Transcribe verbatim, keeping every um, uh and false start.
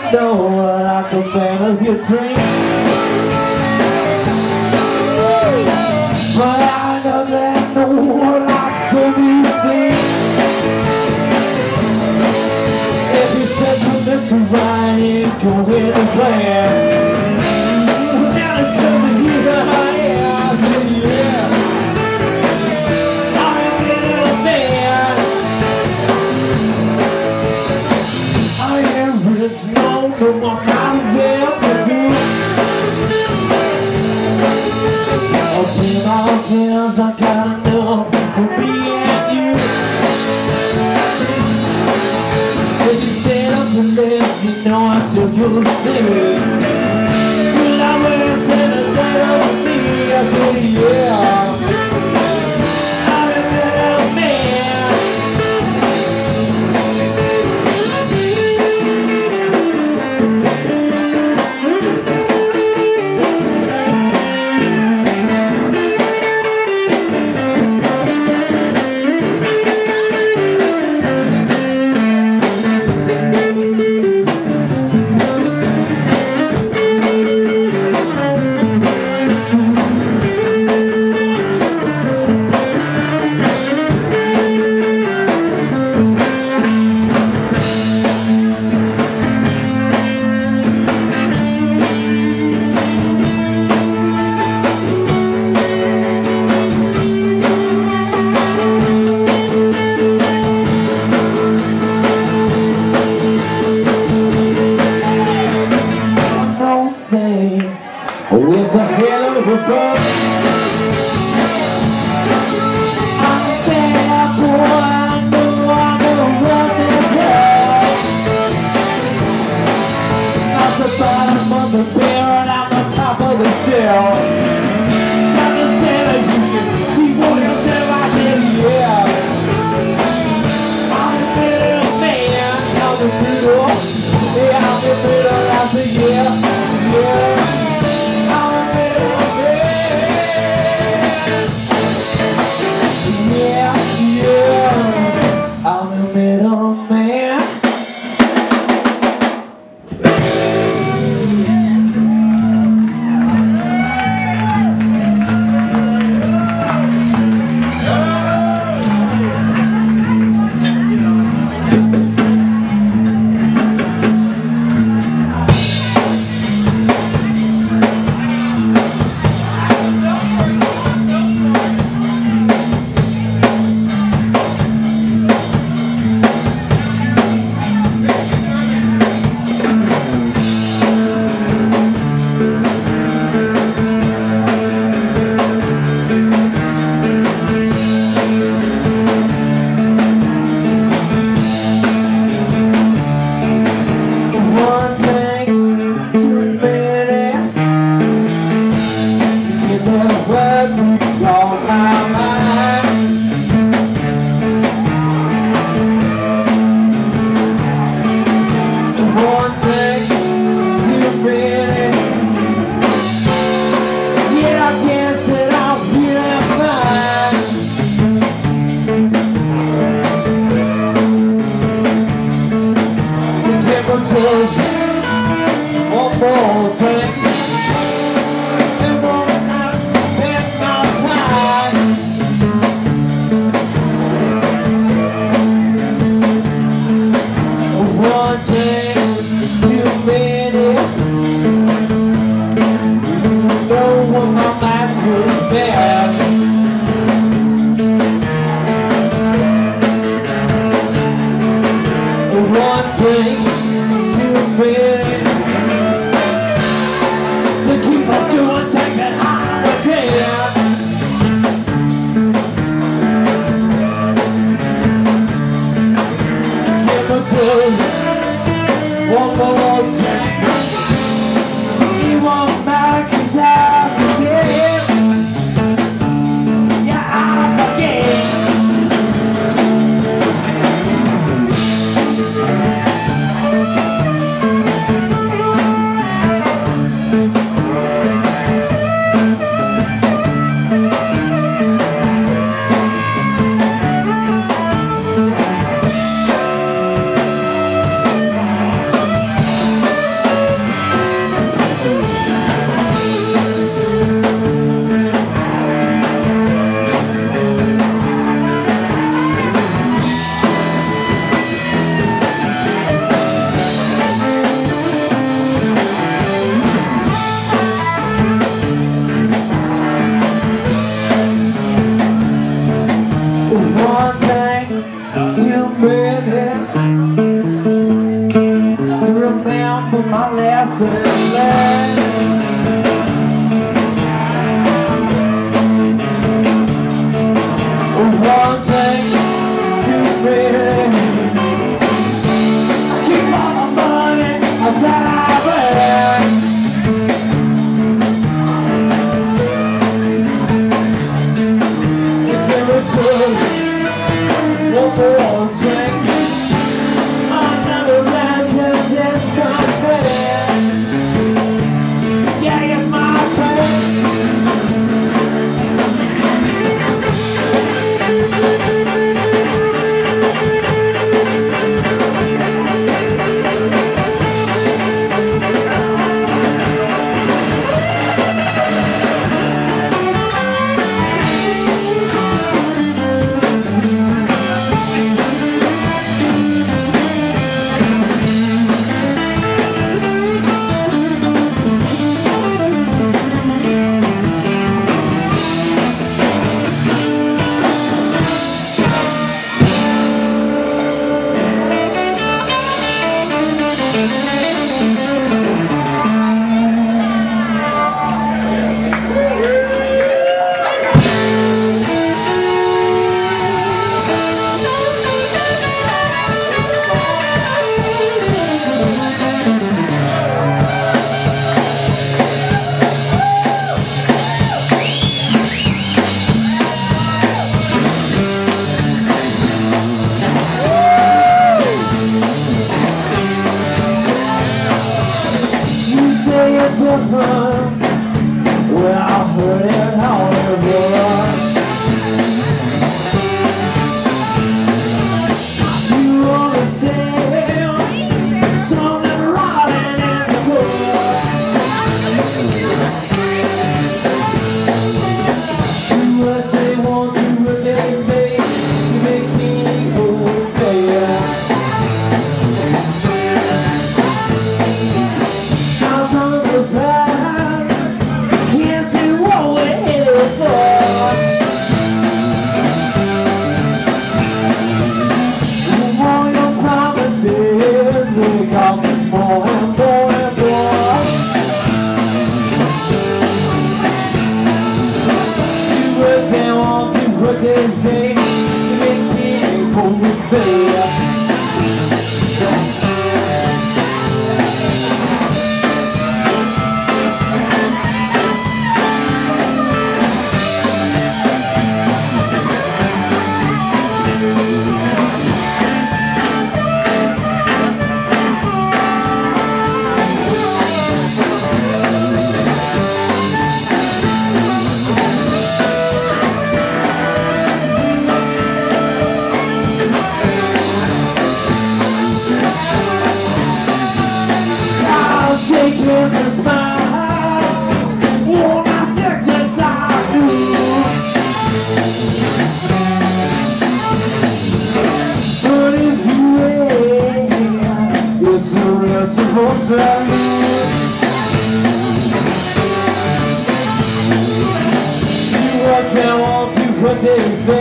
know like the man of your dream. But I know that no one likes to be seen. If you search for Mister Right, you go with the plan. Now it's good to hear the high ass, yeah. I'm a little man. I am rich, no, no more, not well to do. Open my bills, I got enough for me and you. If you set up the list, you know I still you'll see. Till I wear a center side of me, I say yeah. I'm a little man. Oh, it's a hell of a bug. I'm a bad boy, I know I know what to tell. At the bottom of the barrel and I'm on top of the shell. Understand that you can see for yourself, I can, yeah. I'm a little man, I'm the middle. Yeah, I'm the middle, I say yeah, yeah. shake hands and smile. Oh, my sexy clock, but if you wait, it's a restful time. You walk down wall to what they say.